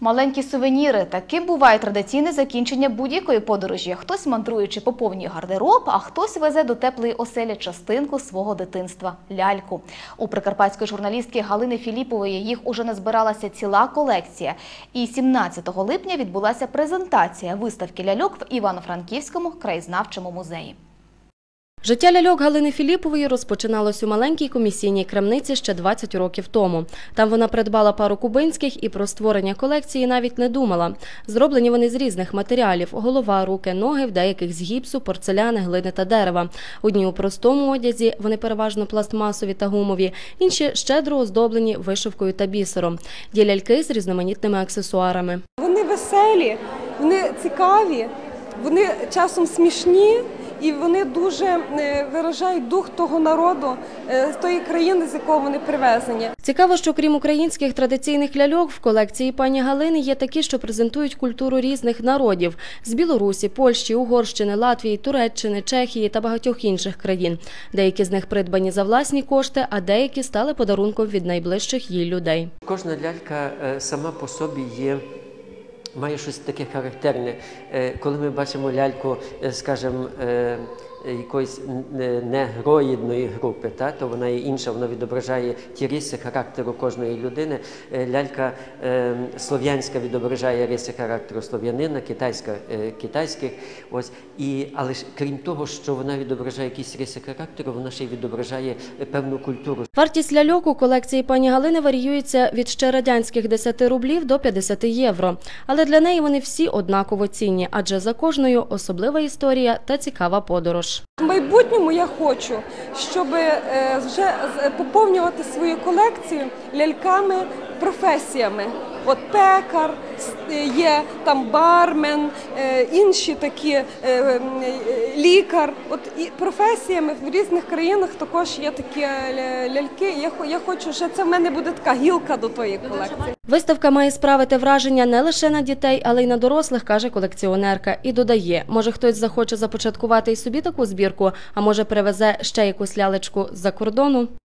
Маленькі сувеніри – таким буває традиційне закінчення будь-якої подорожі. Хтось, мандруючи, поповнює гардероб, а хтось везе до теплої оселі частинку свого дитинства – ляльку. У прикарпатської журналістки Галини Філіпової їх уже назбиралася ціла колекція. І 17 липня відбулася презентація виставки ляльок в Івано-Франківському краєзнавчому музеї. Життя ляльок Галини Філіпової розпочиналось у маленькій комісійній крамниці ще 20 років тому. Там вона придбала пару кубинських і про створення колекції навіть не думала. Зроблені вони з різних матеріалів – голова, руки, ноги, в деяких з гіпсу, порцеляни, глини та дерева. Одні у простому одязі, вони переважно пластмасові та гумові, інші щедро оздоблені вишивкою та бісером. Є ляльки з різноманітними аксесуарами. Вони веселі, вони цікаві, вони часом смішні. І вони дуже виражають дух того народу, з тої країни, з якого вони привезені. Цікаво, що крім українських традиційних ляльок, в колекції пані Галини є такі, що презентують культуру різних народів – з Білорусі, Польщі, Угорщини, Латвії, Туреччини, Чехії та багатьох інших країн. Деякі з них придбані за власні кошти, а деякі стали подарунком від найближчих їй людей. Кожна лялька сама по собі має щось таке характерне. Коли ми бачимо ляльку, скажімо, якоїсь негроїдної групи, то вона є інша, вона відображає ті риси характеру кожної людини. Лялька слов'янська відображає риси характеру слов'янина, китайська – китайських. Але ж крім того, що вона відображає якісь риси характеру, вона ще й відображає певну культуру. Вартість ляльок у колекції пані Галини варіюється від ще радянських 10 рублів до 50 євро. Але для неї вони всі однаково цінні, адже за кожною особлива історія та цікава подорож. В майбутньому я хочу, щоб вже поповнювати свою колекцію ляльками, професіями. От пекар, є там бармен, інші такі, лікар. От і професіями в різних країнах також є такі ляльки. Я хочу, що це в мене буде така гілка до тої колекції. Виставка має справити враження не лише на дітей, але й на дорослих, каже колекціонерка. І додає, може хтось захоче започаткувати і собі таку збірку, а може привезе ще якусь лялечку з-за кордону.